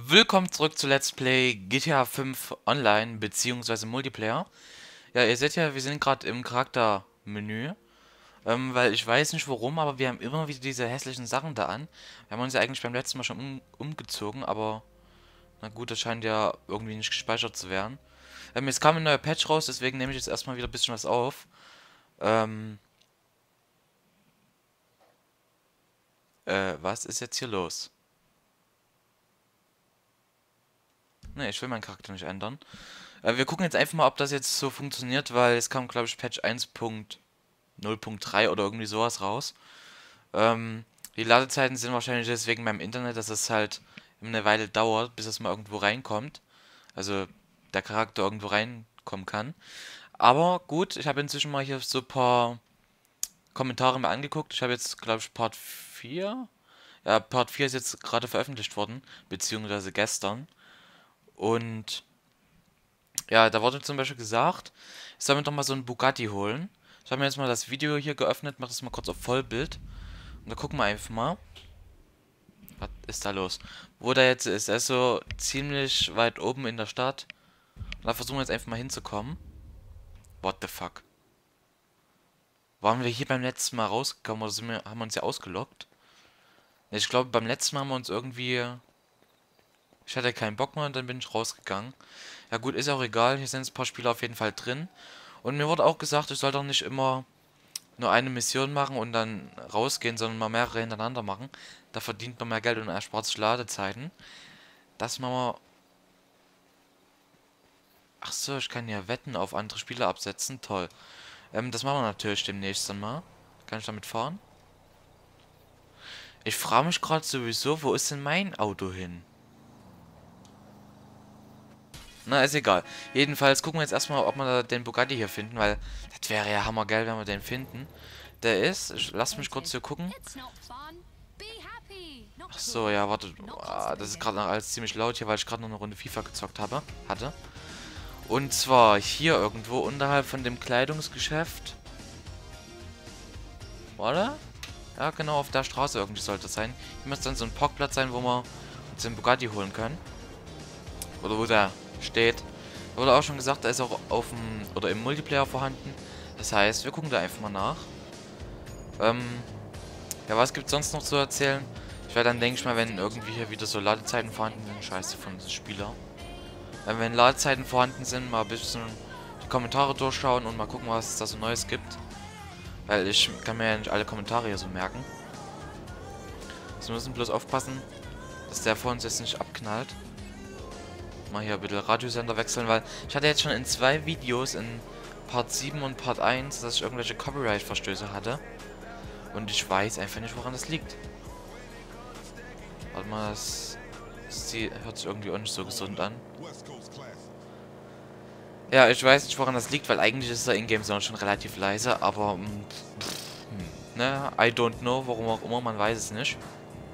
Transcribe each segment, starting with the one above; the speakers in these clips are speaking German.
Willkommen zurück zu Let's Play GTA 5 Online bzw. Multiplayer. Ja, ihr seht ja, wir sind gerade im Charaktermenü, weil ich weiß nicht warum, aber wir haben immer wieder diese hässlichen Sachen da an. Wir haben uns ja eigentlich beim letzten Mal schon umgezogen, aber na gut, das scheint ja irgendwie nicht gespeichert zu werden. Jetzt kam ein neuer Patch raus, deswegen nehme ich jetzt erstmal wieder ein bisschen was auf. Ähm, was ist jetzt hier los? Ne, ich will meinen Charakter nicht ändern. Wir gucken jetzt einfach mal, ob das jetzt so funktioniert, weil es kam, glaube ich, Patch 1.0.3 oder irgendwie sowas raus. Die Ladezeiten sind wahrscheinlich deswegen beim Internet, dass es halt eine Weile dauert, bis es mal irgendwo reinkommt. Also der Charakter irgendwo reinkommen kann. Aber gut, ich habe inzwischen mal hier so ein paar Kommentare mir angeguckt. Ich habe jetzt, glaube ich, Part 4. Ja, Part 4 ist jetzt gerade veröffentlicht worden, beziehungsweise gestern. Und ja, da wurde zum Beispiel gesagt, ich soll mir doch mal so einen Bugatti holen. Ich habe mir jetzt mal das Video hier geöffnet, mach das mal kurz auf Vollbild. Und da gucken wir einfach mal. Was ist da los? Wo der jetzt ist, er ist so ziemlich weit oben in der Stadt. Und da versuchen wir jetzt einfach mal hinzukommen. What the fuck? Waren wir hier beim letzten Mal rausgekommen oder haben wir uns ja ausgelockt? Ich glaube, beim letzten Mal haben wir uns irgendwie... Ich hatte keinen Bock mehr und dann bin ich rausgegangen. Ja gut, ist auch egal. Hier sind jetzt ein paar Spieler auf jeden Fall drin. Und mir wurde auch gesagt, ich soll doch nicht immer nur eine Mission machen und dann rausgehen, sondern mal mehrere hintereinander machen. Da verdient man mehr Geld und erspart sich Ladezeiten. Das machen wir... Ach so, ich kann ja Wetten auf andere Spieler absetzen. Toll. Das machen wir natürlich demnächst dann mal. Kann ich damit fahren? Ich frage mich gerade sowieso, wo ist denn mein Auto hin? Na, ist egal. Jedenfalls gucken wir jetzt erstmal, ob wir da den Bugatti hier finden, weil das wäre ja hammergeil, wenn wir den finden. Der ist, lass mich kurz hier gucken. Ach so, ja, warte. Das ist gerade noch alles ziemlich laut hier, weil ich gerade noch eine Runde FIFA gezockt hatte. Und zwar hier irgendwo unterhalb von dem Kleidungsgeschäft. Oder? Ja, genau, auf der Straße irgendwie sollte es sein. Hier müsste dann so ein Parkplatz sein, wo wir uns den Bugatti holen können. Oder wo der steht. Wurde auch schon gesagt, der ist auch auf dem, oder im Multiplayer vorhanden. Das heißt, wir gucken da einfach mal nach. Ja, was gibt es sonst noch zu erzählen? Ich werde dann, denke ich mal, wenn irgendwie hier wieder so Ladezeiten vorhanden sind, scheiße von den Spieler. Wenn Ladezeiten vorhanden sind, mal ein bisschen die Kommentare durchschauen und mal gucken, was es da so Neues gibt. Weil ich kann mir ja nicht alle Kommentare hier so merken. Also wir müssen bloß aufpassen, dass der vor uns jetzt nicht abknallt. Mal hier ein bisschen Radiosender wechseln, weil ich hatte jetzt schon in 2 Videos, in Part 7 und Part 1, dass ich irgendwelche Copyright-Verstöße hatte. Und ich weiß einfach nicht, woran das liegt. Warte mal, das hört sich irgendwie auch nicht so gesund an. Ja, ich weiß nicht, woran das liegt, weil eigentlich ist der Ingame-Sound schon relativ leise, aber ne, I don't know, warum auch immer, man weiß es nicht.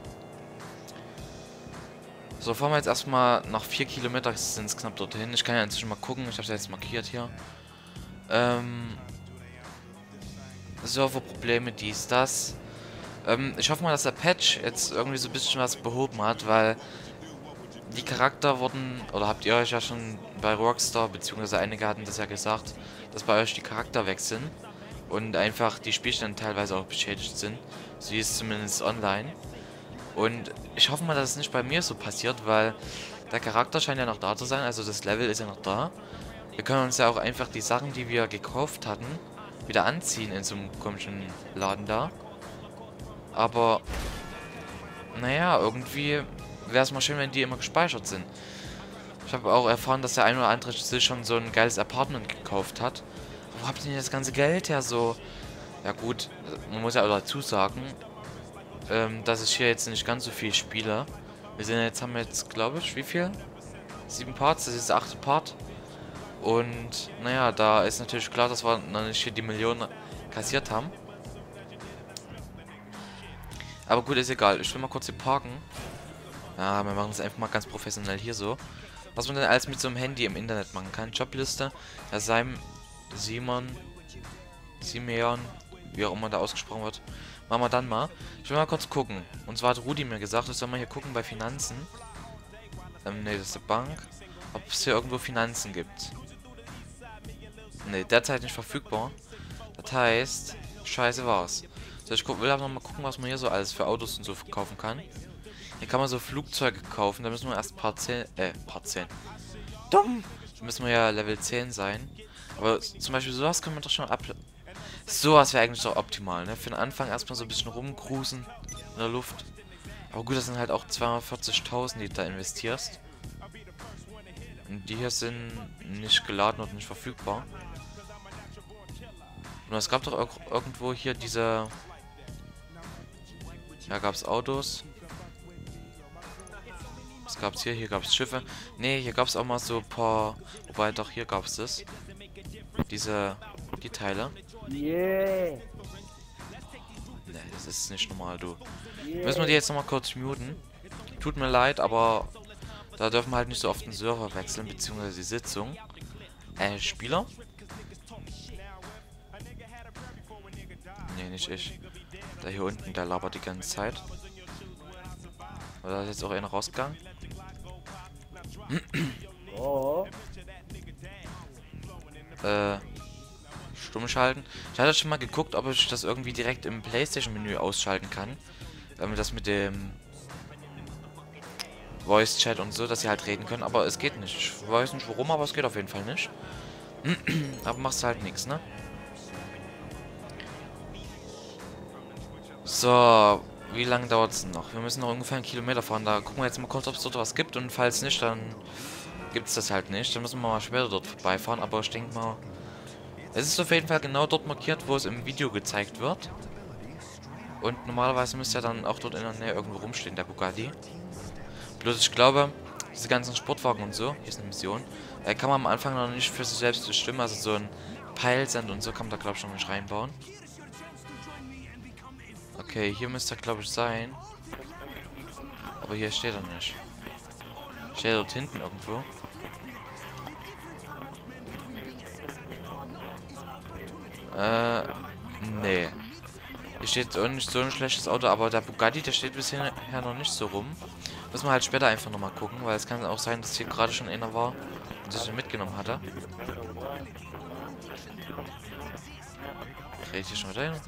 So, fahren wir jetzt erstmal nach 4 Kilometer, sind es knapp dorthin. Ich kann ja inzwischen mal gucken, ich habe es jetzt markiert hier. Serverprobleme, dies, das. Ich hoffe mal, dass der Patch jetzt irgendwie so ein bisschen was behoben hat, weil die Charakter wurden, oder habt ihr euch ja schon bei Rockstar, beziehungsweise einige hatten das ja gesagt, dass bei euch die Charakter weg sind und einfach die Spielstände teilweise auch beschädigt sind. So ist es zumindest online. Und ich hoffe mal, dass es nicht bei mir so passiert, weil der Charakter scheint ja noch da zu sein, also das Level ist ja noch da. Wir können uns ja auch einfach die Sachen, die wir gekauft hatten, wieder anziehen in so einem komischen Laden da. Aber, naja, irgendwie wäre es mal schön, wenn die immer gespeichert sind. Ich habe auch erfahren, dass der ein oder andere sich schon so ein geiles Apartment gekauft hat. Wo habt ihr denn das ganze Geld her so? Ja gut, man muss ja auch dazu sagen, dass ich hier jetzt nicht ganz so viel spiele. Haben wir jetzt, glaube ich, wie viel? 7 Parts, das ist der 8. Part. Und, naja, da ist natürlich klar, dass wir noch nicht hier die Millionen kassiert haben. Aber gut, ist egal. Ich will mal kurz hier parken. Ja, wir machen es einfach mal ganz professionell hier so. Was man denn alles mit so einem Handy im Internet machen kann. Jobliste. Ja, Simeon, wie auch immer da ausgesprochen wird. Machen wir dann mal. Ich will mal kurz gucken. Und zwar hat Rudi mir gesagt, ich soll mal hier gucken bei Finanzen. Ne, das ist eine Bank. Ob es hier irgendwo Finanzen gibt. Ne, derzeit nicht verfügbar. Das heißt, scheiße war's. So, ich will aber noch mal gucken, was man hier so alles für Autos und so kaufen kann. Hier kann man so Flugzeuge kaufen, da müssen wir erst Part 10, Part 10. Dumm! Da müssen wir ja Level 10 sein. Aber zum Beispiel sowas kann man doch schon ab... Sowas wäre eigentlich doch optimal, ne? Für den Anfang erstmal so ein bisschen rumcruisen in der Luft. Aber gut, das sind halt auch 240.000, die du da investierst. Und die hier sind nicht geladen und nicht verfügbar. Und es gab doch auch irgendwo hier diese... Ja, gab es Autos. Was gab's hier? Hier gab es Schiffe. Ne, hier gab es auch mal so ein paar... Wobei, doch, hier gab es das. Die Teile. Yeah. Ne, das ist nicht normal, du. Müssen wir die jetzt nochmal kurz muten. Tut mir leid, aber da dürfen wir halt nicht so oft den Server wechseln, beziehungsweise die Sitzung. Spieler? Ne, nicht ich. Da hier unten, der labert die ganze Zeit. Oder ist jetzt auch einer rausgegangen? Oh. Stumm schalten. Ich hatte schon mal geguckt, ob ich das irgendwie direkt im PlayStation-Menü ausschalten kann. Das mit dem Voice-Chat und so, dass sie halt reden können. Aber es geht nicht. Ich weiß nicht warum, aber es geht auf jeden Fall nicht. Aber machst halt nichts, ne? So, wie lange dauert es noch? Wir müssen noch ungefähr 1 Kilometer fahren. Da gucken wir jetzt mal kurz, ob es dort was gibt. Und falls nicht, dann gibt es das halt nicht. Dann müssen wir mal später dort vorbeifahren. Aber ich denke mal, es ist auf jeden Fall genau dort markiert, wo es im Video gezeigt wird. Und normalerweise müsste ja dann auch dort in der Nähe irgendwo rumstehen, der Bugatti. Bloß ich glaube, diese ganzen Sportwagen und so, hier ist eine Mission, kann man am Anfang noch nicht für sich selbst bestimmen. Also so ein Peilsend und so kann man da, glaube ich, noch nicht reinbauen. Okay, hier müsste er, glaube ich, sein. Aber hier steht er nicht. Steht er dort hinten irgendwo? Nee. Hier steht auch nicht so ein schlechtes Auto, aber der Bugatti, der steht bisher noch nicht so rum. Müssen wir halt später einfach nochmal gucken, weil es kann auch sein, dass hier gerade schon einer war und sich den mitgenommen hatte. Krieg ich hier schon wieder hin?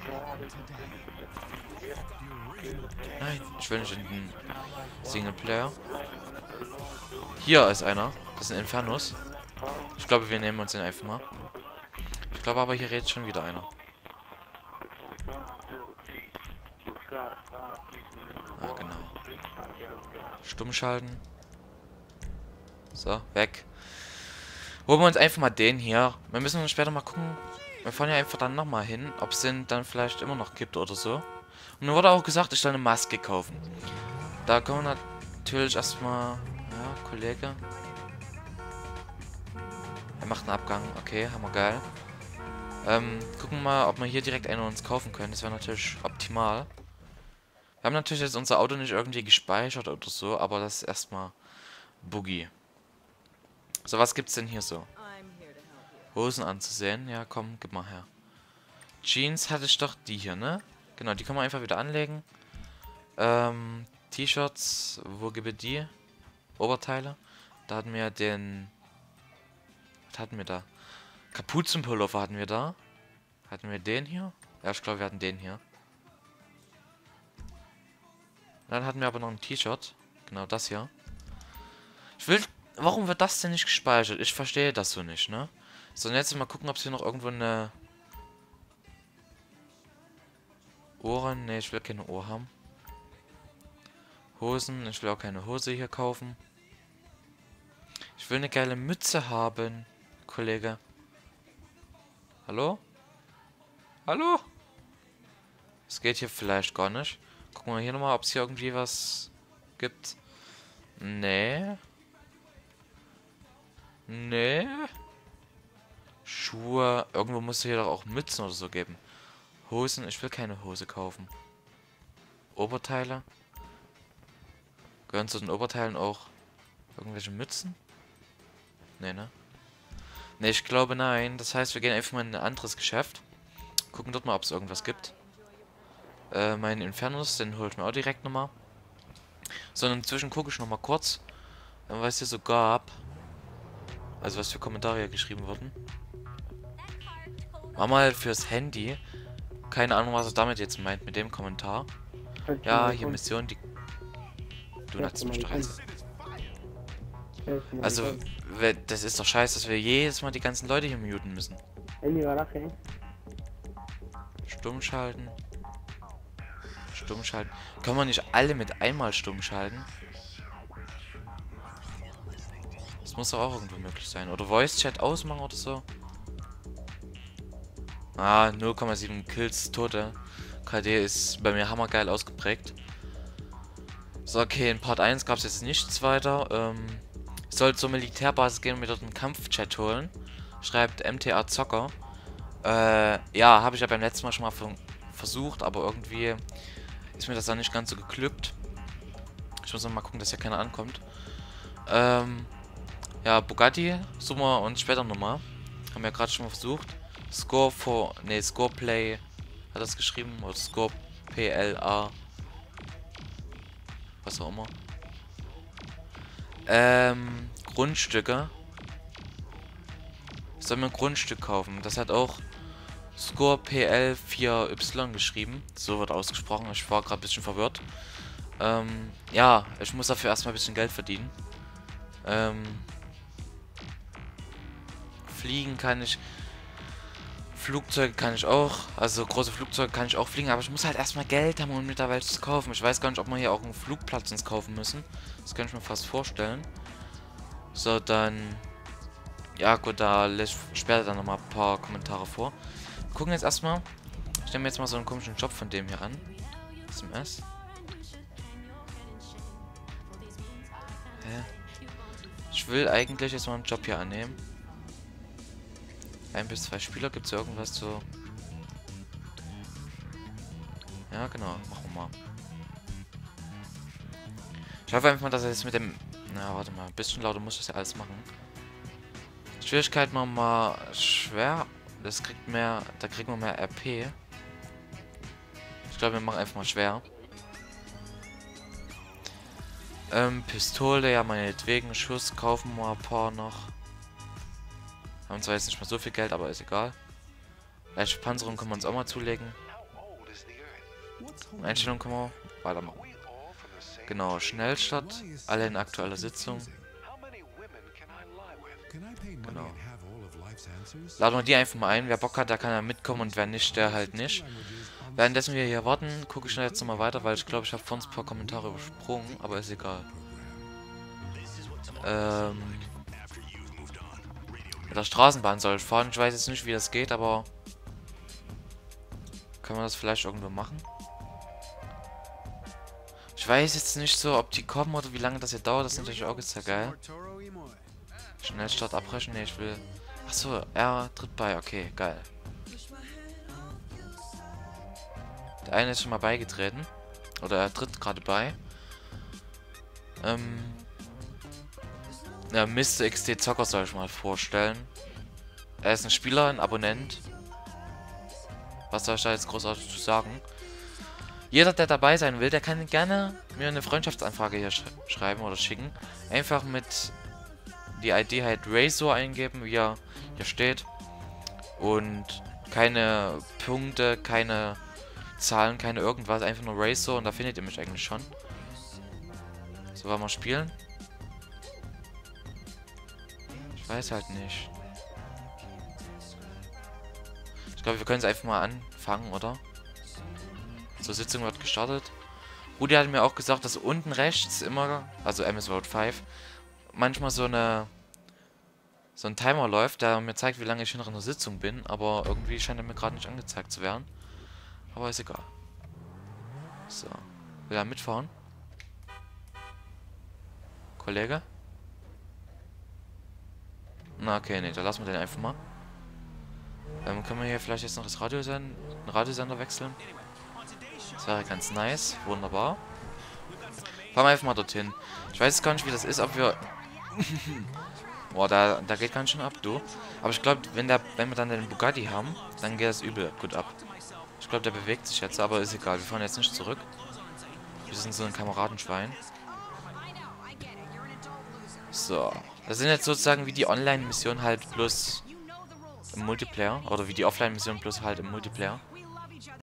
Nein, ich will nicht in den Singleplayer. Hier ist einer. Das ist ein Infernus. Ich glaube, wir nehmen uns den einfach mal. Ich glaube aber, hier redet schon wieder einer. Ah, genau. Stumm schalten. So, weg. Holen wir uns einfach mal den hier. Wir müssen uns später mal gucken. Wir fahren ja einfach dann nochmal hin, ob es den dann vielleicht immer noch gibt oder so. Und mir wurde auch gesagt, ich soll eine Maske kaufen. Da kommen wir natürlich erstmal... Ja, Kollege. Er macht einen Abgang. Okay, hammergeil. Gucken wir mal, ob wir hier direkt einen uns kaufen können. Das wäre natürlich optimal. Wir haben natürlich jetzt unser Auto nicht irgendwie gespeichert oder so, aber das ist erstmal Boogie. So, was gibt's denn hier so? Hosen anzusehen. Ja, komm, gib mal her. Jeans hatte ich doch die hier, ne? Genau, die kann man einfach wieder anlegen. T-Shirts, wo gibt es die? Oberteile. Da hatten wir den... Was hatten wir da? Kapuzenpullover hatten wir da. Hatten wir den hier? Ja, ich glaube, wir hatten den hier. Dann hatten wir aber noch ein T-Shirt. Genau, das hier. Ich will... Warum wird das denn nicht gespeichert? Ich verstehe das so nicht, ne? So, und jetzt mal gucken, ob es hier noch irgendwo eine... Ohren? Ne, ich will keine Ohr haben. Hosen? Ich will auch keine Hose hier kaufen. Ich will eine geile Mütze haben, Kollege. Hallo? Hallo? Es geht hier vielleicht gar nicht. Gucken wir hier nochmal, ob es hier irgendwie was gibt. Nee. Nee. Schuhe. Irgendwo muss es hier doch auch Mützen oder so geben. Hosen. Ich will keine Hose kaufen. Oberteile. Gehören zu den Oberteilen auch irgendwelche Mützen? Nee, ne? Ne, ich glaube nein. Das heißt, wir gehen einfach mal in ein anderes Geschäft. Gucken dort mal, ob es irgendwas gibt. Meinen Infernus, den holt mir auch direkt nochmal. So, und inzwischen gucke ich nochmal kurz, was hier so gab. Also was für Kommentare hier geschrieben wurden. War mal fürs Handy. Keine Ahnung, was er damit jetzt meint, mit dem Kommentar. Ja, hier Mission, die... Du nacktest mich doch jetzt. Also, das ist doch scheiße, dass wir jedes Mal die ganzen Leute hier muten müssen. Stumm schalten. Stumm schalten. Kann man nicht alle mit einmal stumm schalten? Das muss doch auch irgendwo möglich sein. Oder Voice Chat ausmachen oder so. Ah, 0,7 Kills, Tote. KD ist bei mir hammergeil ausgeprägt. So, okay, in Part 1 gab es jetzt nichts weiter. Ich soll zur Militärbasis gehen und mir dort einen Kampfchat holen. Schreibt MTA Zocker. Ja, habe ich ja beim letzten Mal schon mal versucht, aber irgendwie ist mir das dann nicht ganz so geglückt. Ich muss noch mal gucken, dass hier keiner ankommt. Ja, Bugatti suchen wir uns später nochmal. Haben wir gerade schon mal versucht. Scoreplay hat das geschrieben. Oder Scorepla. Was auch immer. Grundstücke. Ich soll mir ein Grundstück kaufen. Das hat auch ScorePL4Y geschrieben. So wird ausgesprochen. Ich war gerade ein bisschen verwirrt. Ja, ich muss dafür erstmal ein bisschen Geld verdienen. Fliegen kann ich. Flugzeuge kann ich auch. Also große Flugzeuge kann ich auch fliegen. Aber ich muss halt erstmal Geld haben, um mir da welches zu kaufen. Ich weiß gar nicht, ob wir hier auch einen Flugplatz uns kaufen müssen. Das kann ich mir fast vorstellen. So, dann... Ja gut, da lese ich später dann nochmal ein paar Kommentare vor. Wir gucken jetzt erstmal. Ich nehme jetzt mal so einen komischen Job von dem hier an. SMS. Hä? Ich will eigentlich jetzt mal einen Job hier annehmen. 1 bis 2 Spieler. Gibt es irgendwas so? Ja, genau. Machen wir mal. Ich hoffe einfach mal, dass er jetzt mit dem... Na, warte mal. Ein bisschen lauter muss ich das ja alles machen. Schwierigkeit machen wir mal schwer. Das kriegt mehr... Da kriegen wir mehr RP. Ich glaube, wir machen einfach mal schwer. Pistole, ja, meinetwegen. Schuss kaufen wir ein paar noch. Haben zwar jetzt nicht mehr so viel Geld, aber ist egal. Leichte Panzerung können wir uns auch mal zulegen. Einstellung können wir weitermachen. Genau, Schnellstart. Alle in aktueller Sitzung. Genau. Laden wir die einfach mal ein. Wer Bock hat, der kann ja mitkommen und wer nicht, der halt nicht. Währenddessen wir hier warten, gucke ich jetzt nochmal weiter, weil ich glaube, ich habe vorhin ein paar Kommentare übersprungen, aber ist egal. Mit der Straßenbahn soll ich fahren. Ich weiß jetzt nicht, wie das geht, aber kann man das vielleicht irgendwo machen? Ich weiß jetzt nicht so, ob die kommen oder wie lange das hier dauert. Das ist natürlich auch jetzt sehr geil. Schnellstart abbrechen. Ne, ich will... Achso, er tritt bei. Okay, geil. Der eine ist schon mal beigetreten. Oder er tritt gerade bei. Ja, Mr. XD Zocker soll ich mal vorstellen. Er ist ein Spieler, ein Abonnent. Was soll ich da jetzt großartig zu sagen? Jeder, der dabei sein will, der kann gerne mir eine Freundschaftsanfrage hier schreiben oder schicken. Einfach mit die ID halt Razor eingeben, wie er hier steht. Und keine Punkte, keine Zahlen, keine irgendwas. Einfach nur Razor und da findet ihr mich eigentlich schon. So, wollen wir spielen? Ich weiß halt nicht. Ich glaube, wir können es einfach mal anfangen, oder? So, Sitzung wird gestartet. Rudi hat mir auch gesagt, dass unten rechts immer, also MS World 5, manchmal so ein Timer läuft, der mir zeigt, wie lange ich hier noch in der Sitzung bin, aber irgendwie scheint er mir gerade nicht angezeigt zu werden. Aber ist egal. So. Will er mitfahren? Kollege? Na, okay, nee, da lassen wir den einfach mal. Können wir hier vielleicht jetzt noch das Radiosender wechseln? Das wäre ganz nice. Wunderbar. Fahren wir einfach mal dorthin. Ich weiß gar nicht, wie das ist, ob wir... Boah, da geht ganz schön ab, du. Aber ich glaube, wenn wir dann den Bugatti haben, dann geht das übel gut ab. Ich glaube, der bewegt sich jetzt, aber ist egal. Wir fahren jetzt nicht zurück. Wir sind so ein Kameradenschwein. So. Das sind jetzt sozusagen wie die Online-Missionen halt bloß im Multiplayer. Oder wie die Offline-Mission bloß halt im Multiplayer.